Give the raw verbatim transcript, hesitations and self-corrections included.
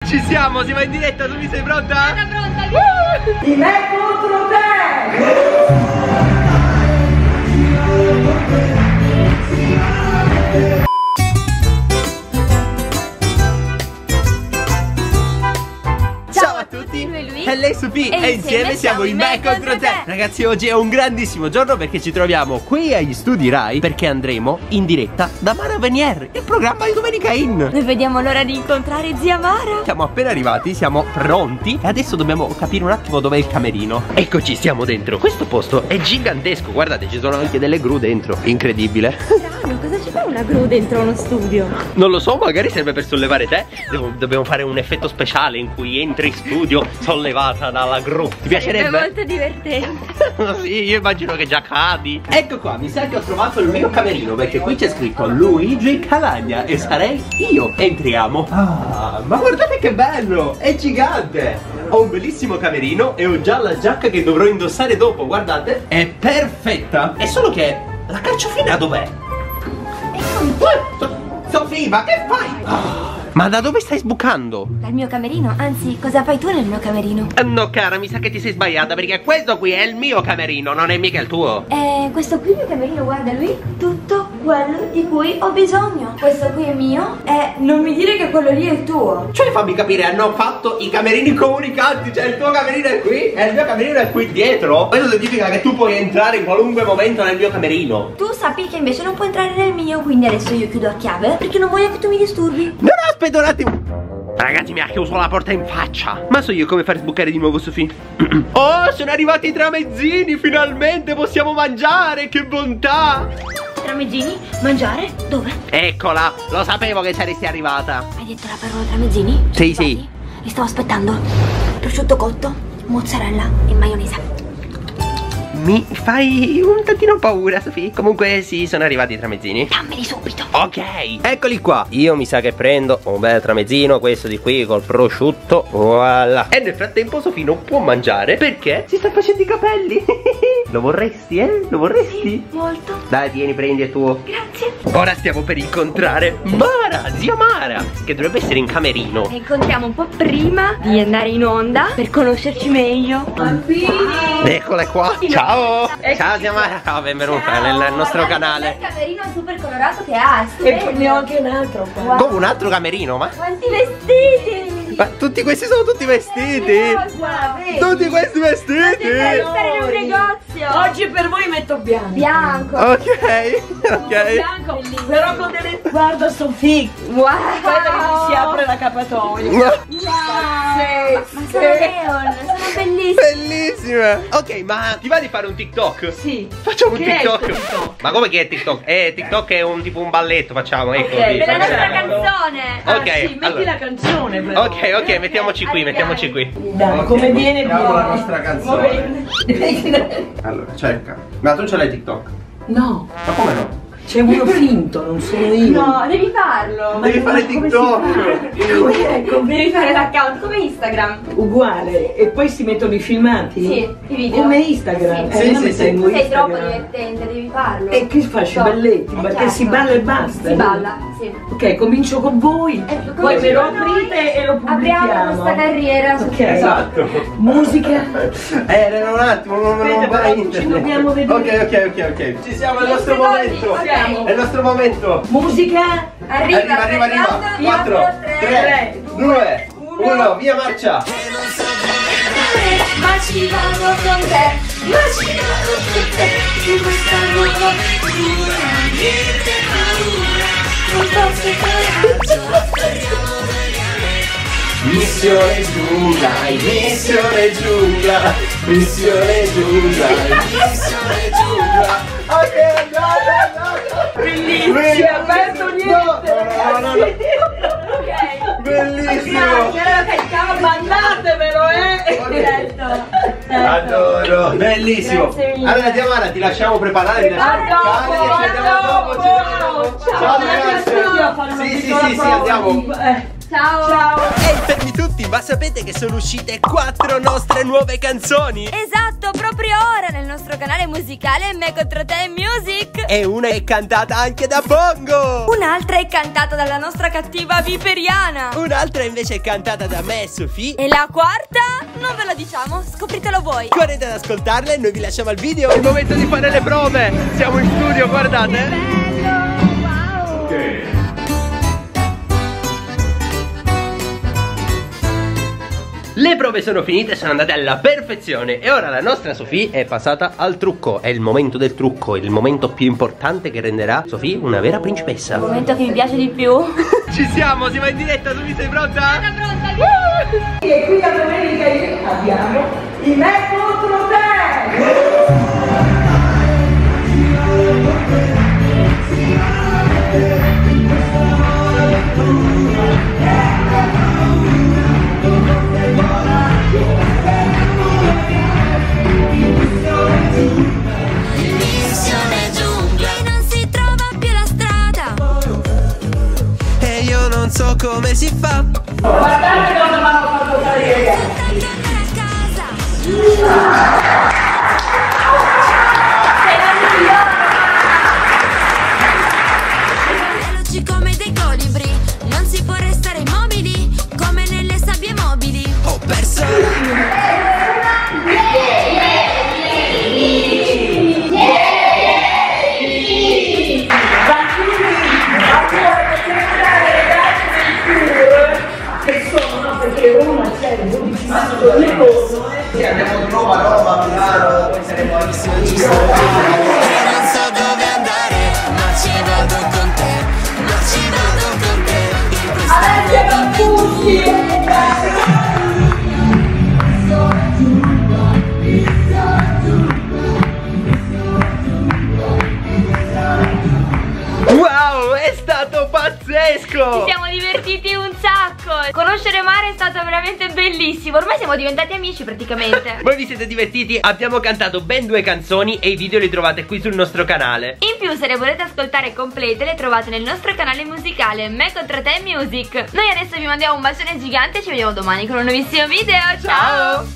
Ci siamo, siamo in diretta, tu mi sei pronta? Sono pronta, via! Di me contro te! Ciao a tutti, è lei Sofì e, e insieme siamo in Me contro te. Ragazzi, oggi è un grandissimo giorno perché ci troviamo qui agli studi Rai, perché andremo in diretta da Mara Venier, il programma di Domenica In. Noi vediamo l'ora di incontrare zia Mara. Siamo appena arrivati, siamo pronti e adesso dobbiamo capire un attimo dov'è il camerino. Eccoci, siamo dentro. Questo posto è gigantesco, guardate, ci sono anche delle gru dentro. Incredibile. Strano, cosa ci fa una gru dentro uno studio? Non lo so, magari serve per sollevare te. Devo, dobbiamo fare un effetto speciale in cui entri in studio sollevata dalla gru. Ti piacerebbe? È molto divertente. Sì, io immagino che già cadi. Ecco qua, mi sa che ho trovato il mio camerino, perché qui c'è scritto Luigi Calagna e sarei io. Entriamo. Ah, ma guardate che bello, è gigante. Ho un bellissimo camerino e ho già la giacca che dovrò indossare dopo, guardate. È perfetta. È solo che la carciofina dov'è? Sofì, ma che fai? Ah, ma da dove stai sbucando? Dal mio camerino, anzi, cosa fai tu nel mio camerino? Eh, no cara, mi sa che ti sei sbagliata, perché questo qui è il mio camerino, non è mica il tuo. Eh, questo qui è il mio camerino, guarda lui, tutto quello di cui ho bisogno. Questo qui è mio e non mi dire che quello lì è il tuo. Cioè, fammi capire, hanno fatto i camerini comunicanti, cioè il tuo camerino è qui e il mio camerino è qui dietro. Questo significa che tu puoi entrare in qualunque momento nel mio camerino. Tu sappi che invece non puoi entrare nel mio, quindi adesso io chiudo a chiave perché non voglio che tu mi disturbi. No, no, aspetta un attimo. Ragazzi, mi ha chiuso la porta in faccia. Ma so io come far sbucare di nuovo Sofì? Oh, sono arrivati i tramezzini, finalmente possiamo mangiare, che bontà. Tramezzini? Mangiare? Dove? Eccola, lo sapevo che saresti arrivata. Hai detto la parola tramezzini? Sì, sì. Li stavo aspettando. Prosciutto cotto, mozzarella e maionese. Mi fai un tantino paura, Sofì. Comunque sì, sono arrivati i tramezzini. Dammeli subito. Ok, eccoli qua. Io mi sa che prendo un bel tramezzino, questo di qui col prosciutto. Voilà. E nel frattempo Sofì non può mangiare perché si sta facendo i capelli. Lo vorresti, eh? Lo vorresti? Sì, molto. Dai, tieni, prendi il tuo. Grazie. Ora stiamo per incontrare Mara, zia Mara, che dovrebbe essere in camerino. E incontriamo un po' prima di andare in onda per conoscerci meglio. Bambini. Eccola qua. Ciao. Ciao zia Mara. Ciao, benvenuta Ciao. nel nostro Guarda canale. il camerino super colorato che ha. E poi ne ho anche un altro qua. Wow. Come un altro camerino, ma? Quanti vestiti. Ma tutti questi sono tutti vestiti. Rosa, vedi? Tutti questi vestiti. Stai stare in un negozio. Oggi per voi metto bianco. Bianco. Ok, ok. Bianco, però con delle... Guarda Sofì, Wow. guarda che si apre la capatoia. Wow. Ma sono neon, sono bellissimi. Bellissime. Ok, ma ti va di fare un TikTok? Sì. Facciamo un Che è TikTok. il TikTok? Ma come che è TikTok? Eh, TikTok è un tipo un balletto, facciamo, ecco. Ok, lì. Per la nostra Facciamo. canzone. Ah, Ok, sì, metti allora. la canzone però. Ok, ok, mettiamoci qui, mettiamoci qui. Dai, come viene mettiamo la viene. nostra canzone. Va bene. Allora, cerca. Ma tu ce l'hai TikTok? No, Ma come no? c'è uno finto, non sono io. No, devi farlo. Devi fare TikTok. Come devi fare l'account come Instagram. Uguale, e poi si mettono i filmati? Sì, i video. Come Instagram? Sì, Eh, sì, non sì, mi sì. tengo Sei troppo Instagram. divertente, devi farlo. E che faccio? So. Balletti? Eh, Perché certo. si balla e basta. Si no? balla, sì. Ok, comincio con voi, Eh, poi cominci me lo con noi. aprite e lo pubblichiamo. Apriamo questa carriera su Ok. TikTok. Esatto. Musica. Eh, era un attimo, non, non Aspetta, va però internet. ci dobbiamo vedere. Ok, ok, ok, ok. Ci siamo, è il Venti nostro secondi, momento. ok. È il nostro momento. Musica. Arriva, Arriva, arriva, arriva. quattro, quattro, tre, due, uno, via marcia. Ma ci vado con te, ma ci vado con te, in questa nuova avventura, niente paura, non posso coraggio, Missione giungla, missione giungla, missione giungla, missione giungla. Ok, andate, andate. Bellissimo. Si è aperto niente. No, no, no, no. Ok. Bellissimo. Grazie, allora carichiamo, Mandatevelo, eh. certo. Adoro. Bellissimo. Grazie mille. Allora Diamara, ti lasciamo preparare, ti lasciamo A preparare, dopo, ci vediamo dopo, ci vediamo dopo. Ciao, Ciao ragazzi. ragazzi. Sì, sì, sì, sì, andiamo. Eh. Ciao. Ciao. Ehi, fermi tutti, ma sapete che sono uscite quattro nostre nuove canzoni? Esatto. posto proprio ora nel nostro canale musicale Me contro te Music. E una è cantata anche da Bongo. Un'altra è cantata dalla nostra cattiva Viperiana. Un'altra invece è cantata da me e Sofì. E la quarta non ve lo diciamo, scopritelo voi. Correte ad ascoltarla e noi vi lasciamo al video. È il momento di fare le prove. Siamo in studio, guardate. Che bello, wow. Ok. Le prove sono finite, sono andate alla perfezione e ora la nostra Sofì è passata al trucco. È il momento del trucco, il momento più importante che renderà Sofì una vera principessa. Il momento che mi piace di più. Ci siamo, si va in diretta, Sofì, sei pronta? Sono pronta. E qui a domenica abbiamo i Me contro te! Missione giungla e non si trova più la strada. E io non so come si fa. Guardate cosa mi hanno fatto fare i ragazzi! Soltanto andare a casa. Veloci come dei colibri, non si può restare immobili come nelle sabbie mobili. Ho perso. Che sono, no? Perché uno c'è il dodici maggio le cose. Sì, andiamo di nuovo a Roma, a Milano, poi saremo a Io non so dove andare, ma ci vado con te, ma ci vado con te. In questa Adesso Wow, è stato pazzesco! Ci siamo divertiti un sacco. Conoscere Mare è stato veramente bellissimo. Ormai siamo diventati amici praticamente. Voi vi siete divertiti? Abbiamo cantato ben due canzoni e i video li trovate qui sul nostro canale. In più, se le volete ascoltare complete, le trovate nel nostro canale musicale Me contro te Music. Noi adesso vi mandiamo un bacione gigante e ci vediamo domani con un nuovissimo video. Ciao! Ciao!